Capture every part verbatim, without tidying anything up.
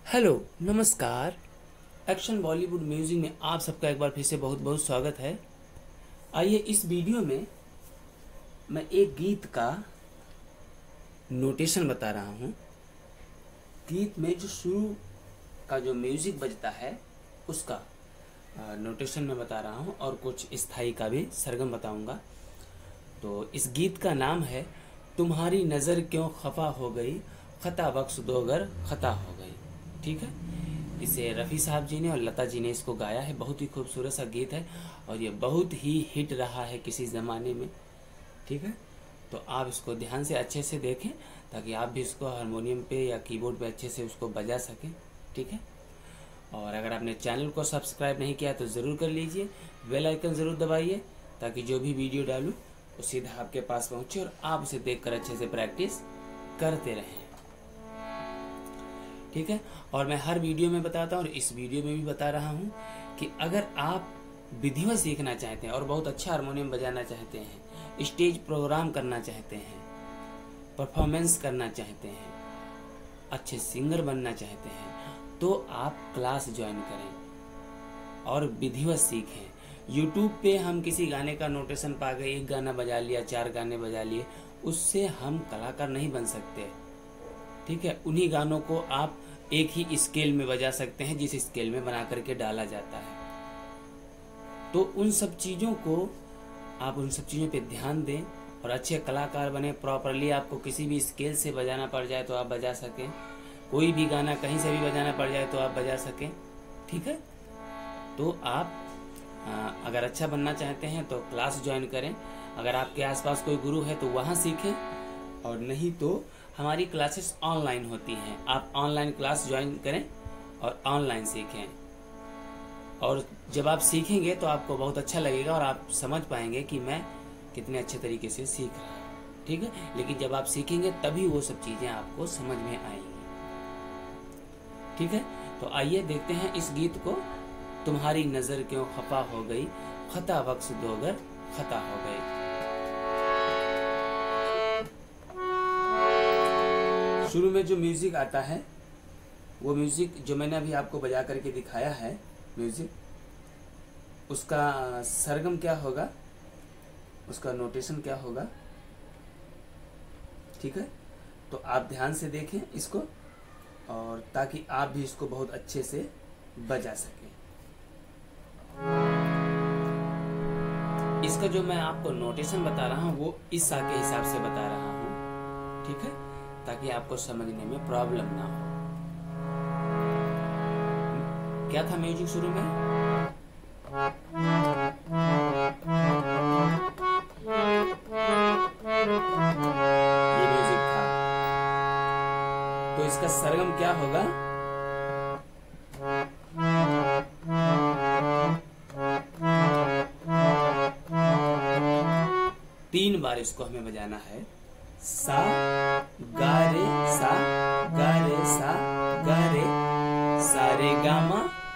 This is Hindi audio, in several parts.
हेलो नमस्कार। एक्शन बॉलीवुड म्यूजिक में आप सबका एक बार फिर से बहुत बहुत स्वागत है। आइए इस वीडियो में मैं एक गीत का नोटेशन बता रहा हूँ। गीत में जो शुरू का जो म्यूजिक बजता है उसका नोटेशन मैं बता रहा हूँ और कुछ स्थाई का भी सरगम बताऊंगा। तो इस गीत का नाम है तुम्हारी नज़र क्यों खफा हो गई, खता बख्श दो गर खता हो गई। ठीक है, इसे रफ़ी साहब जी ने और लता जी ने इसको गाया है। बहुत ही खूबसूरत सा गीत है और ये बहुत ही हिट रहा है किसी ज़माने में। ठीक है, तो आप इसको ध्यान से अच्छे से देखें ताकि आप भी इसको हारमोनियम पे या कीबोर्ड पे अच्छे से उसको बजा सकें। ठीक है, और अगर आपने चैनल को सब्सक्राइब नहीं किया तो ज़रूर कर लीजिए, बेल आइकन ज़रूर दबाइए ताकि जो भी वीडियो डालूँ वो सीधा आपके पास पहुँचे और आप उसे देखकर अच्छे से प्रैक्टिस करते रहें। ठीक है, और मैं हर वीडियो में बताता हूँ और इस वीडियो में भी बता रहा हूँ कि अगर आप विधिवत सीखना चाहते हैं और बहुत अच्छा हारमोनियम बजाना चाहते हैं, स्टेज प्रोग्राम करना चाहते हैं, परफॉर्मेंस करना चाहते हैं, अच्छे सिंगर बनना चाहते हैं, तो आप क्लास ज्वाइन करें और विधिवत सीखें। यूट्यूब पे हम किसी गाने का नोटेशन पा गए, एक गाना बजा लिया, चार गाने बजा लिए, उससे हम कलाकार नहीं बन सकते। ठीक है, उन्हीं गानों को आप एक ही स्केल में बजा सकते हैं जिस स्केल में बना करके डाला जाता है। तो उन सब चीज़ों को आप उन सब चीज़ों पे ध्यान दें और अच्छे कलाकार बने। प्रॉपरली आपको किसी भी स्केल से बजाना पड़ जाए तो आप बजा सकें, कोई भी गाना कहीं से भी बजाना पड़ जाए तो आप बजा सकें। ठीक है, तो आप आ, अगर अच्छा बनना चाहते हैं तो क्लास ज्वाइन करें। अगर आपके आसपास कोई गुरु है तो वहाँ सीखें, और नहीं तो हमारी क्लासेस ऑनलाइन होती हैं। आप ऑनलाइन क्लास ज्वाइन करें और ऑनलाइन सीखें, और जब आप सीखेंगे तो आपको बहुत अच्छा लगेगा और आप समझ पाएंगे कि मैं कितने अच्छे तरीके से सीख रहा हूँ। ठीक है, लेकिन जब आप सीखेंगे तभी वो सब चीज़ें आपको समझ में आएंगी। ठीक है, तो आइए देखते हैं इस गीत को। तुम्हारी नज़र क्यों खफा हो गई, खता बख्श दो गर खता हो गई। शुरू में जो म्यूजिक आता है वो म्यूजिक जो मैंने अभी आपको बजा करके दिखाया है म्यूजिक, उसका सरगम क्या होगा, उसका नोटेशन क्या होगा। ठीक है, तो आप ध्यान से देखें इसको और ताकि आप भी इसको बहुत अच्छे से बजा सकें। इसका जो मैं आपको नोटेशन बता रहा हूँ वो इस सा के हिसाब से बता रहा हूँ। ठीक है, ताकि आपको समझने में प्रॉब्लम ना हो। क्या था म्यूजिक शुरू में? ये म्यूजिक था, तो इसका सरगम क्या होगा? तीन बार इसको हमें बजाना है। सा गा रे सा गा रे सा गा रे सा रे गा मा,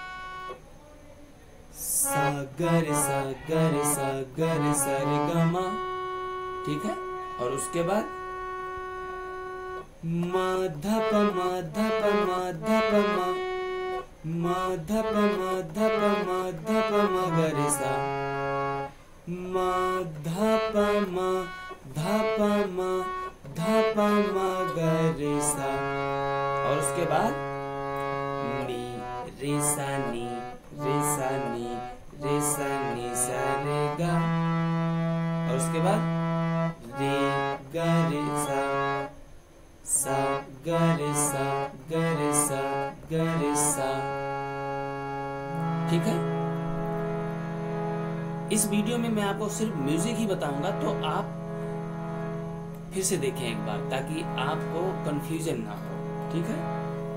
सा गा रे सा गा रे सा गा रे सा रे गा मा। ठीक है, और उसके बाद मा धा प मा धा प मा धा प मा, मा धा प मा धा प मा धा प मा गा रे सा, मा धा प मा धा प मा धा प मा गा रे सा, और उसके बाद नी रे सा नी रे सा नी रे सा नी सा रे गा, और उसके बाद रे गा रे सा सा गा रे सा गा रे सा गा रे सा। ठीक है, इस वीडियो में मैं आपको सिर्फ म्यूजिक ही बताऊंगा, तो आप फिर से देखें एक बार ताकि आपको कंफ्यूजन ना हो। ठीक है,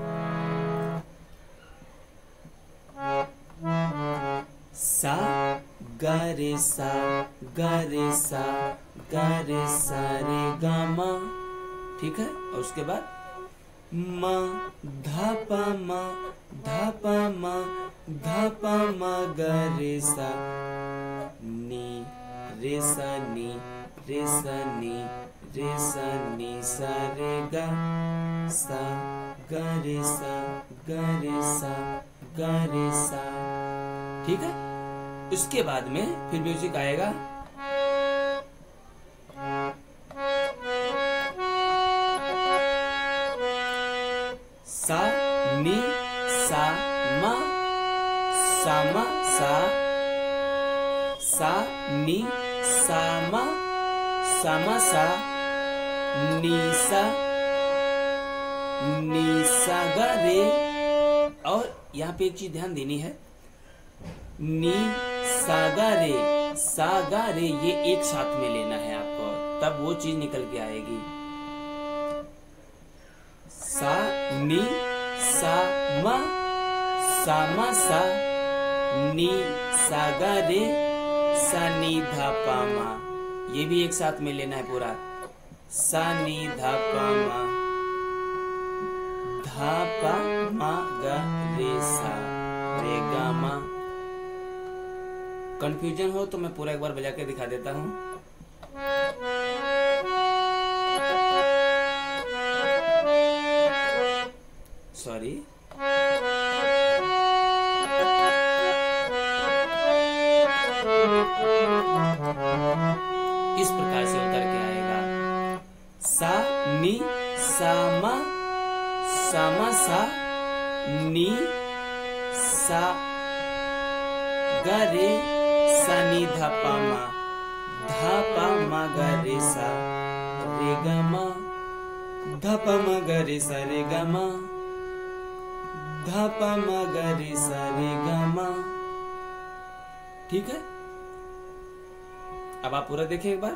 सा गा रे सा गा रे सा गा रे सा रे गा मा। ठीक है, और उसके बाद मा धा पा मा धा पा मा धा पा मा गा रे सा, नी रे सा नी रे सा नी रे सा नी सा रे गा सा ग रे सा ग रे सा ग रे सा। ठीक है, उसके बाद में फिर म्यूजिक आएगा सा नी सा मा सा मा सा सा नी सा मा सा मा सा नी सा नी सा गा रे। और यहाँ पे एक चीज ध्यान देनी है, नी सा गा रे सा गा रे ये एक साथ में लेना है आपको, तब वो चीज निकल के आएगी। सा नी सा मा सा मा सा नी सा गा रे सा नी धा पा मा, ये भी एक साथ में लेना है पूरा। सा नी धा पा मा धा पा मा गा रे सा रे गा मा। कंफ्यूजन हो तो मैं पूरा एक बार बजा के दिखा देता हूँ। सॉरी, इस प्रकार से उतर के आएगा सा नी सा मा सा मा सा नी सा गा रे सा नी धा पा मा धा पा मा गा रे सा रे गा मा धा पा मा गा रे सा रे गा मा धा पा मा गा रे सा रे गा मा। ठीक है, अब आप पूरा देखें एक बार।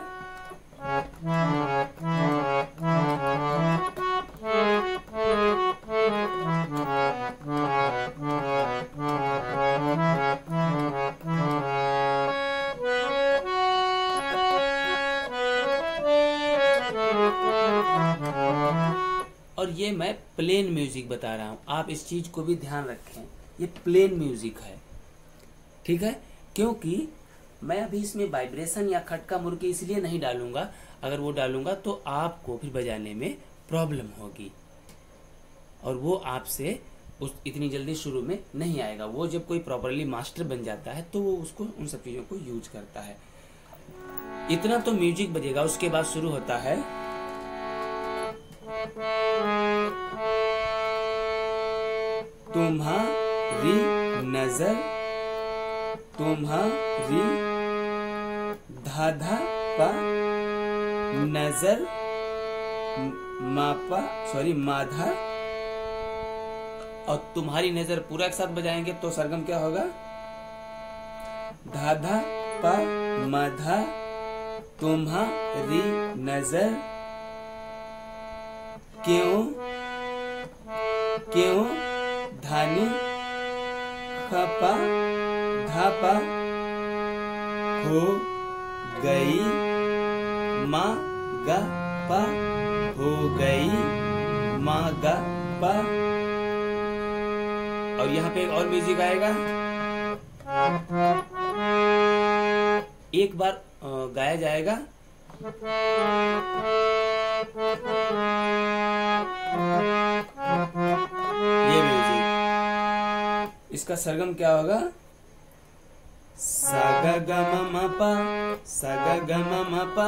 और ये मैं प्लेन म्यूजिक बता रहा हूं, आप इस चीज को भी ध्यान रखें, ये प्लेन म्यूजिक है। ठीक है, क्योंकि मैं अभी इसमें वाइब्रेशन या खटका मुर्की इसलिए नहीं डालूंगा, अगर वो डालूंगा तो आपको फिर बजाने में प्रॉब्लम होगी और वो आपसे उस इतनी जल्दी शुरू में नहीं आएगा। वो जब कोई प्रॉपरली मास्टर बन जाता है तो वो उसको उन सब चीजों को यूज करता है। इतना तो म्यूजिक बजेगा, उसके बाद शुरू होता है तुम्हारी नजर तुम्हारी धा धा पा नजर मापा सॉरी माधा, और तुम्हारी नजर पूरा एक साथ बजाएंगे तो सरगम क्या होगा, धा धा पा माधा तुम्हारी नजर क्यों क्यों धानी खपा धापा हो गई माँ गा पा हो गई माँ गा पा। और यहाँ पे एक और म्यूजिक आएगा, एक बार गाया जाएगा ये म्यूजिक, इसका सरगम क्या होगा, सा गा गा मा मा पा सा गा गा मा मा पा।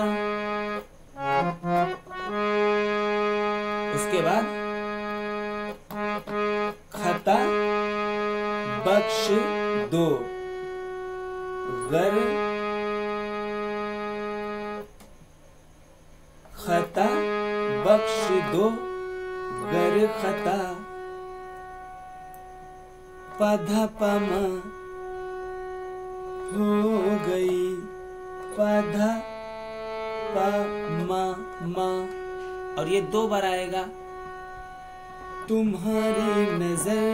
उसके बाद खता बख्श दो गर खता बख्श दो गर खता पधा पमा हो गई पधा पमा मा। और ये दो बार आएगा, तुम्हारी नजर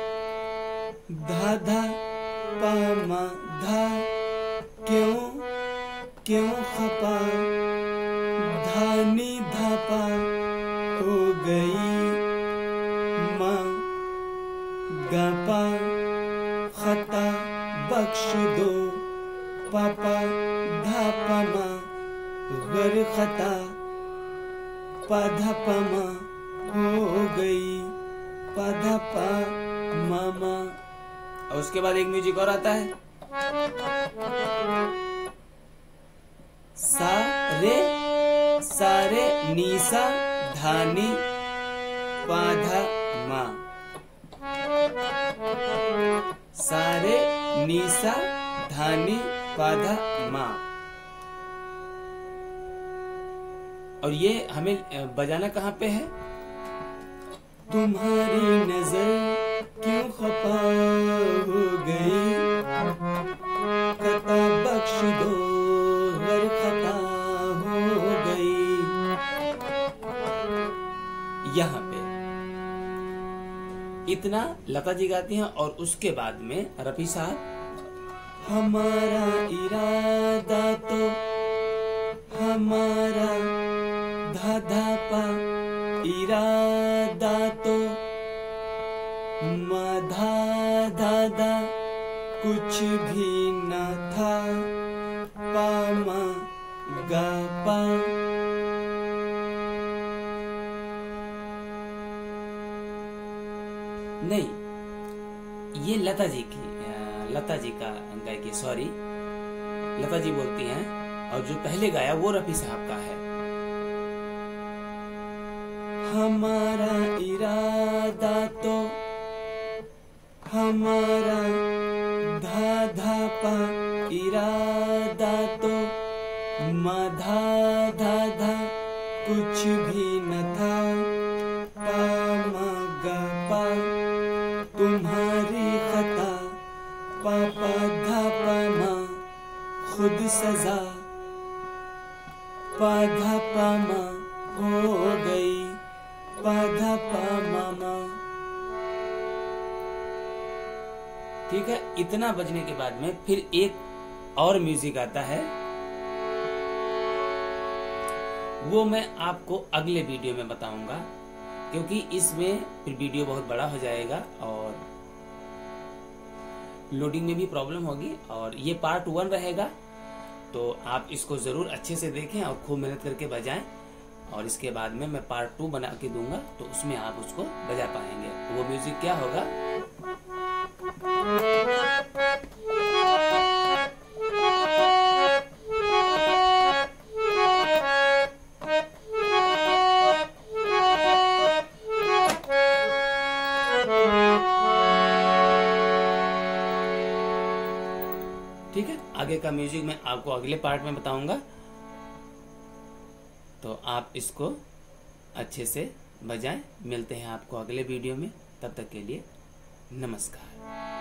धा धा पमा धा क्यों क्यों खपा धानी धापा हो गई माँ गापा खता बख्श दो पापा धापा माँ गर खता पाधा पमा हो गई पा धा पा मा मा। और उसके बाद एक म्यूजिक और आता है, सा रे सा रे नी सा धा नी पा धा मा, सा रे नी सा धा नी पा धा मा। और ये हमें बजाना कहाँ पे है? तुम्हारी नजर क्यों खफा हो गई, खता बख्श दो गर खता हो गई। यहाँ पे इतना लता जी गाती हैं। और उसके बाद में रफी साहब, हमारा इरादा तो हमारा धा धा पा, इरादा तो मा धा धा धा, कुछ भी न था पा मा गा पा। नहीं, ये लता जी की लता जी का गायकी, सॉरी लता जी बोलती हैं। और जो पहले गाया वो रफी साहब का है। हमारा इरादा तो हमारा धा धा पा, इरादा तो मा धा धा धा, कुछ भी न था पा मा गा पा। तुम्हारी खता पा पा धा पा मा, खुद सजा पा धा पा मा हो गई, पा धा पा मा मा। ठीक है, इतना बजने के बाद में फिर एक और म्यूजिक आता है, वो मैं आपको अगले वीडियो में बताऊंगा, क्योंकि इसमें फिर वीडियो बहुत बड़ा हो जाएगा और लोडिंग में भी प्रॉब्लम होगी। और ये पार्ट वन रहेगा, तो आप इसको जरूर अच्छे से देखें और खूब मेहनत करके बजाएं। और इसके बाद में मैं पार्ट टू बना के दूंगा, तो उसमें आप उसको बजा पाएंगे। वो म्यूजिक क्या होगा? ठीक है, आगे का म्यूजिक मैं आपको अगले पार्ट में बताऊंगा, तो आप इसको अच्छे से बजाएं। मिलते हैं आपको अगले वीडियो में, तब तक के लिए नमस्कार।